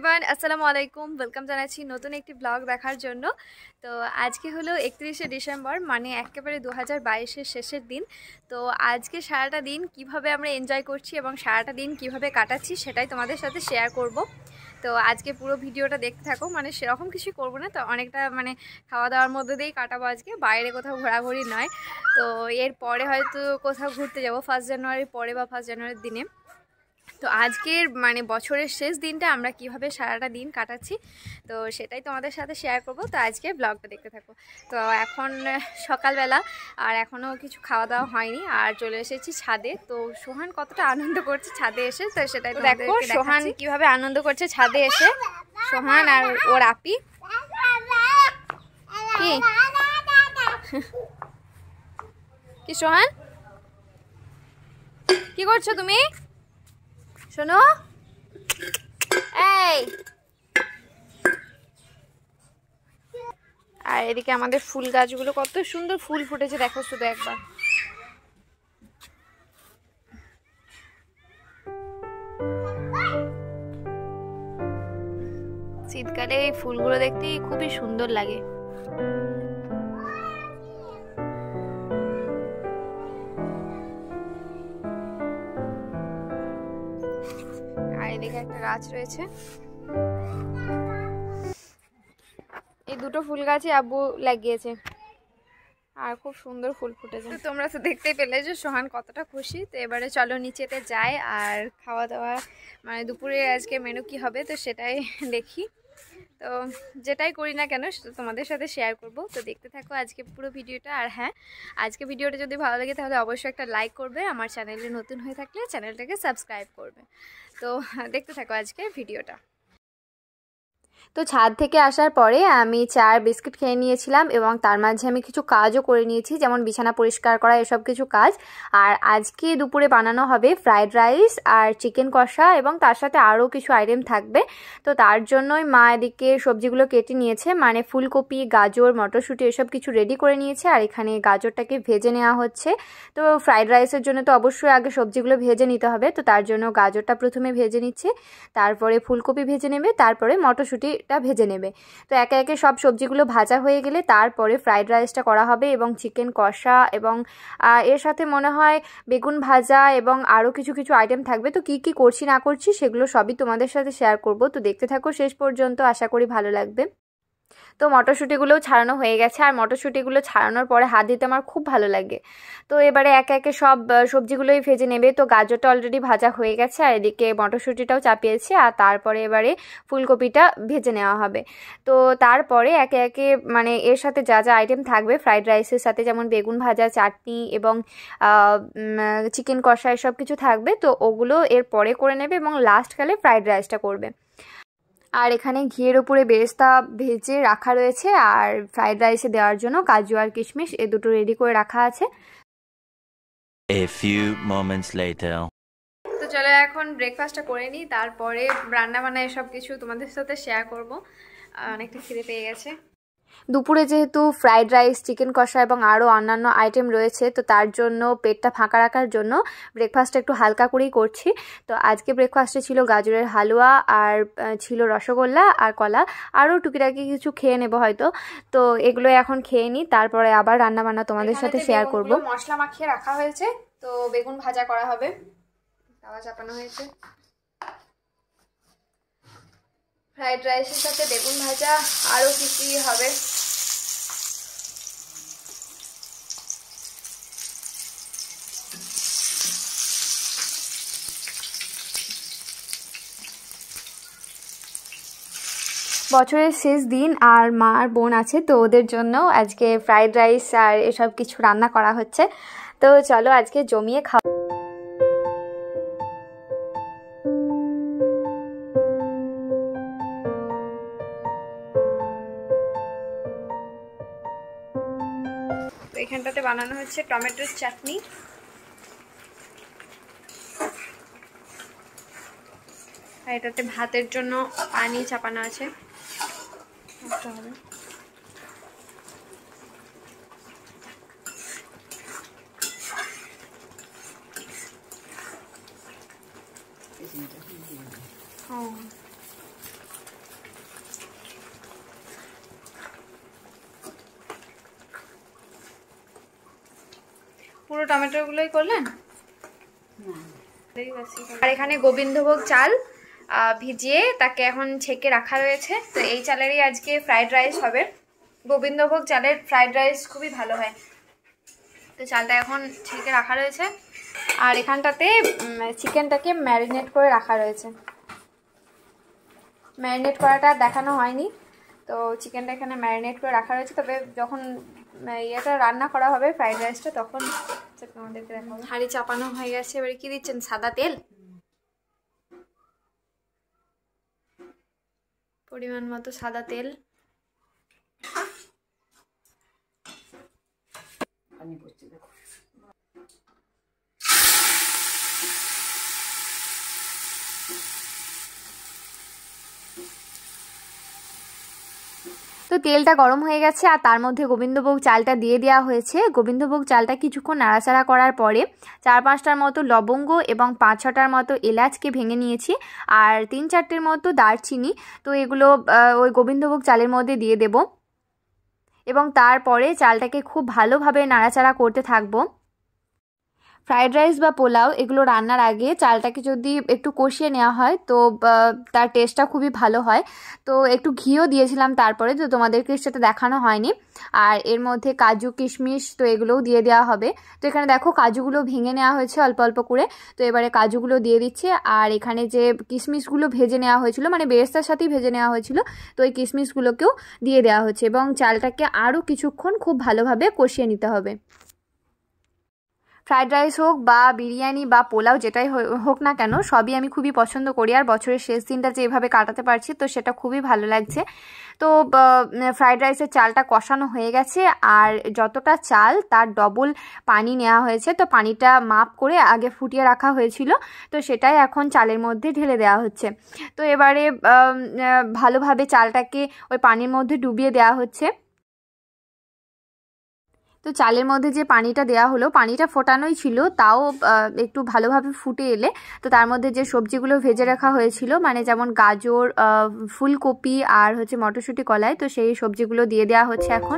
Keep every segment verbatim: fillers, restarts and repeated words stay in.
Everyone, আসসালামু আলাইকুম। Welcome জানাচ্ছি নতুন একটি ব্লগ দেখার জন্য। তো আজকে হলো একত্রিশে ডিসেম্বর, মানে একেবারে দু হাজার বাইশের শেষের দিন। তো আজকে সারাটা দিন কিভাবে আমরা এনজয় করছি এবং সারাটা দিন কিভাবে কাটাচ্ছি সেটাই তোমাদের সাথে শেয়ার করব। তো আজকে পুরো ভিডিওটা দেখতে থাকো। মানে সেরকম কিছু করবো না, তো অনেকটা মানে খাওয়া দাওয়ার মধ্যে দিয়েই কাটাবো আজকে, বাইরে কোথাও ঘোরাঘুরি নয়। তো এর পরে হয়তো কোথাও ঘুরতে যাবো ফার্স্ট জানুয়ারির পরে বা ফার্স্ট জানুয়ারির দিনে। তো আজকের মানে বছরের শেষ দিনটা আমরা কিভাবে সারাটা দিন কাটাচ্ছি তো সেটাই তোমাদের সাথে শেয়ার করব। তো আজকে ব্লগটা দেখতে থাকো। তো এখন সকালবেলা আর এখনও কিছু খাওয়া দাওয়া হয়নি, আর চলে এসেছি ছাদে। তো সোহান কতটা আনন্দ করছে ছাদে এসে, তো সেটাই দেখো সোহান কিভাবে আনন্দ করছে ছাদে এসে। সোহান আর ওর আপি কি কি সোহান কি করছো তুমি? শোনো, এই আর এদিকে আমাদের ফুল গাছগুলো কত সুন্দর ফুল ফুটেছে, দেখো শুধু একবার। শীতকালে এই ফুলগুলো দেখতে খুবই সুন্দর লাগে। আর এদিকে একটা গাছ রয়েছে, এই দুটো ফুল গাছে আব্বু লাগিয়েছে আর খুব সুন্দর ফুল ফুটেছে। তো তোমরা তো দেখতেই পেলে যে সোহান কতটা খুশি। তো এবারে চলো নিচেতে যাই আর খাওয়া দাওয়া মানে দুপুরে আজকে মেনু কি হবে তো সেটাই দেখি। তো যেটাই করি না কেন সেটা তোমাদের সাথে শেয়ার করব। তো দেখতে থাকো আজকে পুরো ভিডিওটা। আর হ্যাঁ, আজকে ভিডিওটা যদি ভালো লাগে তাহলে অবশ্যই একটা লাইক করবে, আমার চ্যানেলে নতুন হয়ে থাকলে চ্যানেলটাকে সাবস্ক্রাইব করবে। তো দেখতে থাকো আজকে ভিডিওটা। তো ছাদ থেকে আসার পরে আমি চার বিস্কিট খেয়ে নিয়েছিলাম এবং তার মাঝে আমি কিছু কাজও করে নিয়েছি, যেমন বিছানা পরিষ্কার করা, এসব কিছু কাজ। আর আজকে দুপুরে বানানো হবে ফ্রাইড রাইস আর চিকেন কষা এবং তার সাথে আরও কিছু আইটেম থাকবে। তো তার জন্যই মা এদিকে সবজিগুলো কেটে নিয়েছে, মানে ফুলকপি, গাজর, মটরশুঁটি এসব কিছু রেডি করে নিয়েছে। আর এখানে গাজরটাকে ভেজে নেওয়া হচ্ছে। তো ফ্রাইড রাইসের জন্য তো অবশ্যই আগে সবজিগুলো ভেজে নিতে হবে, তো তার জন্য গাজরটা প্রথমে ভেজে নিচ্ছে, তারপরে ফুলকপি ভেজে নেবে, তারপরে মটরশুঁটি ভেজে নেবে। তো একে একে সব সবজিগুলো ভাজা হয়ে গেলে তারপরে ফ্রাইড রাইসটা করা হবে এবং চিকেন কষা এবং এর সাথে মনে হয় বেগুন ভাজা এবং আরও কিছু কিছু আইটেম থাকবে। তো কি কি করছি না করছি সেগুলো সবই তোমাদের সাথে শেয়ার করব। তো দেখতে থাকো শেষ পর্যন্ত, আশা করি ভালো লাগবে। তো মটরশুঁটিগুলোও ছাড়ানো হয়ে গেছে, আর মটরশুঁটিগুলো ছাড়ানোর পরে হাত দিতে আমার খুব ভালো লাগে। তো এবারে একে একে সব সবজিগুলোই ভেজে নেবে। তো গাজরটা অলরেডি ভাজা হয়ে গেছে, আর এদিকে মটরশুঁটিটাও চাপিয়েছে, আর তারপরে এবারে ফুলকপিটা ভেজে নেওয়া হবে। তো তারপরে একে একে মানে এর সাথে যা যা আইটেম থাকবে ফ্রাইড রাইসের সাথে, যেমন বেগুন ভাজা, চাটনি এবং চিকেন কষা এসব কিছু থাকবে, তো ওগুলো এর পরে করে নেবে এবং লাস্ট কালে ফ্রাইড রাইসটা করবে। আর এখানে ঘিয়ের উপরে বেরেস্তা ভেজে রাখা রয়েছে, আর ফ্রাইড রাইসে দেওয়ার জন্য কাজু আর কিশমিশ এ দুটো রেডি করে রাখা আছে। A few moments later. তো চলো এখন ব্রেকফাস্টটা করে নিই, তারপরে রান্না বান্না এসব কিছু তোমাদের সাথে শেয়ার করব। অনেকটা খিদে পেয়ে গেছে। দুপুরে যেহেতু ফ্রাইড রাইস, চিকেন কষা এবং আরও অন্যান্য আইটেম রয়েছে, তো তার জন্য পেটটা ফাঁকা রাখার জন্য ব্রেকফাস্টটা একটু হালকা করেই করছি। তো আজকে ব্রেকফাস্টে ছিল গাজরের হালুয়া, আর ছিল রসগোল্লা আর কলা, আরও টুকিটাকি কিছু খেয়ে নেব হয়তো। তো এগুলো এখন খেয়ে নিই, তারপরে আবার রান্না বান্না তোমাদের সাথে শেয়ার করব। মশলা মাখিয়ে রাখা হয়েছে, তো বেগুন ভাজা করা হবে, তাওয়া চাপানো হয়েছে। ফ্রাইড রাইসের সাথে বেগুন ভাজা, আরও কি কি হবে। বছরের শেষ দিন আর মা আর বোন আছে, তো ওদের জন্য আজকে ফ্রাইড রাইস আর এসব কিছু রান্না করা হচ্ছে। তো চলো আজকে জমিয়ে খাওয়া। তো এখানটাতে বানানো হচ্ছে টমেটোর চাটনি, আর এটাতে ভাতের জন্য পানি চাপানো আছে। হবে পুরো টমেটোগুলোই করলেন? আর এখানে গোবিন্দভোগ চাল ভিজিয়ে তাকে এখন ছেঁকে রাখা রয়েছে। তো এই চালেরই আজকে ফ্রাইড রাইস হবে। গোবিন্দভোগ চালের ফ্রাইড রাইস খুবই ভালো হয়। তো চালটা এখন ছেঁকে রাখা রয়েছে আর এখানটাতে চিকেনটাকে ম্যারিনেট করে রাখা রয়েছে। ম্যারিনেট করাটা দেখানো হয়নি, তো চিকেনটা এখানে ম্যারিনেট করে রাখা রয়েছে। তবে যখন ইয়েটা রান্না করা হবে ফ্রাইড রাইসটা তখন আমাদেরকে দেখাবো। হাঁড়ি চাপানো হয়ে গেছে, এবারে কি দিচ্ছেন? সাদা তেল, পরিমাণ মতো সাদা তেল। তো তেলটা গরম হয়ে গেছে আর তার মধ্যে গোবিন্দভোগ চালটা দিয়ে দেওয়া হয়েছে। গোবিন্দভোগ চালটা কিছুক্ষণ নাড়াচাড়া করার পরে চার পাঁচটার মতো লবঙ্গ এবং পাঁচ ছটার মতো এলাচকে ভেঙে নিয়েছি আর তিন চারটের মতো দারচিনি। তো এগুলো ওই গোবিন্দভোগ চালের মধ্যে দিয়ে দেব এবং তারপরে চালটাকে খুব ভালোভাবে নাড়াচাড়া করতে থাকবো। ফ্রাইড রাইস বা পোলাও এগুলো রান্নার আগে চালটাকে যদি একটু কষিয়ে নেওয়া হয় তো তার টেস্টটা খুবই ভালো হয়। তো একটু ঘিও দিয়েছিলাম তারপরে, তো তোমাদেরকে সেটা দেখানো হয়নি। আর এর মধ্যে কাজু কিশমিশ তো এগুলোও দিয়ে দেওয়া হবে। তো এখানে দেখো কাজুগুলো ভেঙে নেওয়া হয়েছে অল্প অল্প করে। তো এবারে কাজুগুলো দিয়ে দিচ্ছে আর এখানে যে কিশমিশগুলো ভেজে নেওয়া হয়েছিল, মানে বেরেস্তার সাথেই ভেজে নেওয়া হয়েছিল, তো এই কিশমিশগুলোকেও দিয়ে দেওয়া হচ্ছে এবং চালটাকে আরও কিছুক্ষণ খুব ভালোভাবে কষিয়ে নিতে হবে। ফ্রাইড রাইস হোক বা বিরিয়ানি বা পোলাও যেটাই হোক না কেন সবই আমি খুবই পছন্দ করি। আর বছরের শেষ দিনটা যে এভাবে কাটাতে পারছি তো সেটা খুবই ভালো লাগছে। তো ফ্রাইড রাইসের চালটা কষানো হয়ে গেছে আর যতটা চাল তার ডবল পানি নেওয়া হয়েছে। তো পানিটা মাপ করে আগে ফুটিয়ে রাখা হয়েছিল, তো সেটাই এখন চালের মধ্যে ঢেলে দেওয়া হচ্ছে। তো এবারে ভালোভাবে চালটাকে ওই পানির মধ্যে ডুবিয়ে দেওয়া হচ্ছে। তো চালের মধ্যে যে পানিটা দেওয়া হলো পানিটা ফোটানোই ছিল, তাও একটু ভালোভাবে ফুটে এলে তো তার মধ্যে যে সবজিগুলো ভেজে রাখা হয়েছিল, মানে যেমন গাজর, ফুলকপি আর হচ্ছে মটরশুঁটি, কলাই, তো সেই সবজিগুলো দিয়ে দেওয়া হচ্ছে এখন।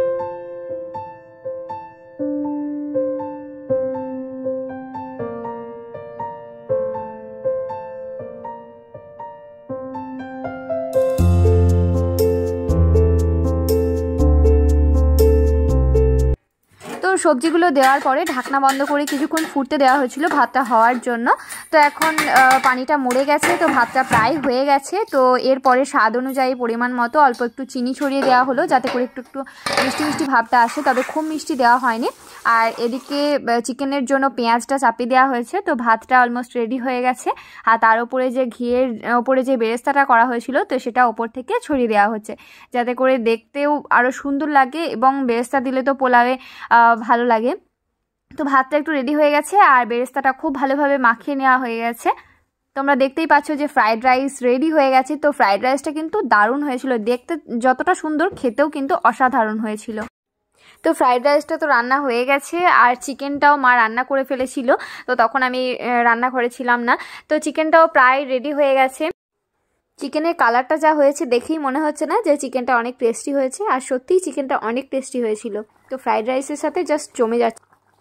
সবজিগুলো দেওয়ার পরে ঢাকনা বন্ধ করে কিছুক্ষণ ফুটতে দেওয়া হয়েছিল ভাতটা হওয়ার জন্য। তো এখন পানিটা মরে গেছে, তো ভাতটা প্রায় হয়ে গেছে। তো এরপরে স্বাদ অনুযায়ী পরিমাণ মতো অল্প একটু চিনি ছড়িয়ে দেওয়া হলো যাতে করে একটু একটু মিষ্টি মিষ্টি ভাবটা আসে, তবে খুব মিষ্টি দেওয়া হয়নি। আর এদিকে চিকেনের জন্য পেঁয়াজটা চাপিয়ে দেওয়া হয়েছে। তো ভাতটা অলমোস্ট রেডি হয়ে গেছে আর তার উপরে যে ঘিয়ের ওপরে যে বেরেস্তাটা করা হয়েছিল তো সেটা ওপর থেকে ছড়িয়ে দেওয়া হচ্ছে যাতে করে দেখতেও আরও সুন্দর লাগে এবং বেরেস্তা দিলে তো পোলাওয়ে ভালো লাগে। তো ভাতটা একটু রেডি হয়ে গেছে আর বেরেস্তাটা খুব ভালোভাবে মাখিয়ে নেওয়া হয়ে গেছে। তোমরা দেখতেই পাচ্ছ যে ফ্রাইড রাইস রেডি হয়ে গেছে। তো ফ্রাইড রাইসটা কিন্তু দারুণ হয়েছিল, দেখতে যতটা সুন্দর খেতেও কিন্তু অসাধারণ হয়েছিল। তো ফ্রাইড রাইসটা তো রান্না হয়ে গেছে আর চিকেনটাও মা রান্না করে ফেলেছিল, তো তখন আমি রান্না করেছিলাম না। তো চিকেনটাও প্রায় রেডি হয়ে গেছে। চিকেনের কালারটা যা হয়েছে দেখেই মনে হচ্ছে না যে চিকেনটা অনেক টেস্টি হয়েছে, আর সত্যিই চিকেনটা অনেক টেস্টি হয়েছিল। তো ফ্রাইড রাইসের সাথে জাস্ট জমে যাচ্ছে।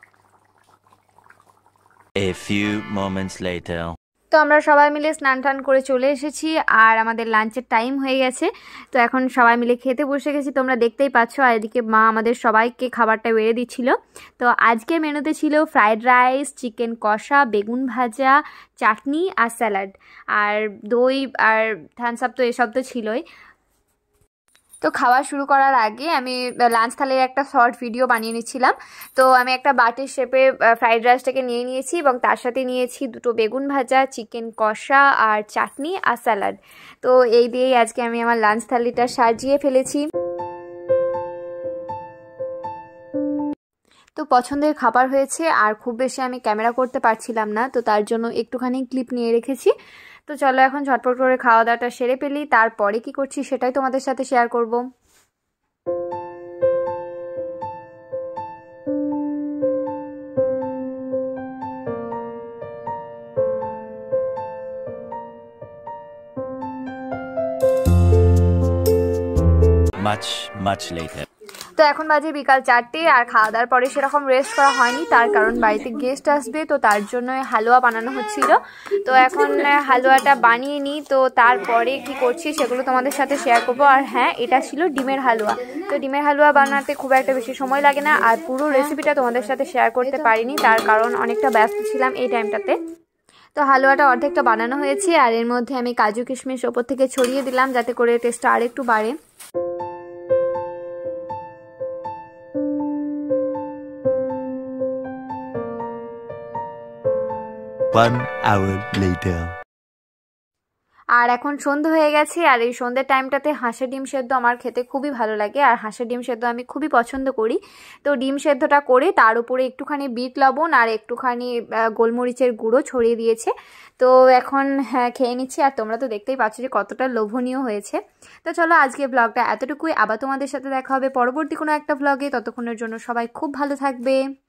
A few moments later. তো আমরা সবাই মিলে স্নান টান করে চলে এসেছি আর আমাদের লাঞ্চের টাইম হয়ে গেছে। তো এখন সবাই মিলে খেতে বসে গেছি, তোমরা দেখতেই পাচ্ছ। আর এদিকে মা আমাদের সবাইকে খাবারটা বেড়ে দিচ্ছিল। তো আজকের মেনুতে ছিল ফ্রাইড রাইস, চিকেন কষা, বেগুন ভাজা, চাটনি আর স্যালাড, আর দই আর থামস আপ, তো এসব তো ছিলই। তো খাওয়া শুরু করার আগে আমি লাঞ্চ থালির একটা শর্ট ভিডিও বানিয়ে নিচ্ছিলাম। তো আমি একটা বাটির শেপে ফ্রাইড রাইসটাকে নিয়ে নিয়েছি এবং তার সাথে নিয়েছি দুটো বেগুন ভাজা, চিকেন কষা আর চাটনি আর স্যালাড। তো এই দিয়েই আজকে আমি আমার লাঞ্চ থালিটা সাজিয়ে ফেলেছি। তো পছন্দের খাবার হয়েছে আর খুব বেশি আমি ক্যামেরা করতে পারছিলাম না, তো তার জন্য একটুখানি ক্লিপ নিয়ে রেখেছি। তো চলো এখন ঝটপট করে খাওয়া দাওয়াটা সেরে ফেলি, তারপরে কি করছি সেটাই তোমাদের সাথে শেয়ার করব। Much, much later. তো তো এখন বাজে বিকাল চারটে, আর খাওয়া দাওয়ার পরে সেরকম রেস্ট করা হয়নি, তার কারণ বাড়িতে গেস্ট আসবে, তো তার জন্য হালুয়া বানানো হচ্ছিল। তো এখন হালুয়াটা বানিয়ে নিই, তো তারপরে কি করছি সেগুলো তোমাদের সাথে শেয়ার করবো। আর হ্যাঁ, এটা ছিল ডিমের হালুয়া। তো ডিমের হালুয়া বানাতে খুব একটা বেশি সময় লাগে না, আর পুরো রেসিপিটা তোমাদের সাথে শেয়ার করতে পারিনি, তার কারণ অনেকটা ব্যস্ত ছিলাম এই টাইমটাতে। তো হালুয়াটা অর্ধেকটা বানানো হয়েছে, আর এর মধ্যে আমি কাজু কিশমিশ ওপর থেকে ছড়িয়ে দিলাম যাতে করে টেস্টটা আর একটু বাড়ে। One hour later. আর এখন সন্ধ্যে হয়ে গেছে, আর এই সন্ধ্যের টাইমটাতে হাঁসের ডিম সেদ্ধ আমার খেতে খুবই ভালো লাগে, আর হাঁসের ডিম সেদ্ধ আমি খুবই পছন্দ করি। তো ডিম সেদ্ধটা করে তার উপরে একটুখানি বিট লবণ আর একটুখানি গোলমরিচের গুঁড়ো ছড়িয়ে দিয়েছে। তো এখন হ্যাঁ খেয়ে নিচ্ছি, আর তোমরা তো দেখতেই পাচ্ছ যে কতটা লোভনীয় হয়েছে। তো চলো আজকে ব্লগটা এতটুকুই, আবার তোমাদের সাথে দেখা হবে পরবর্তী কোনো একটা ব্লগে। ততক্ষণের জন্য সবাই খুব ভালো থাকবে।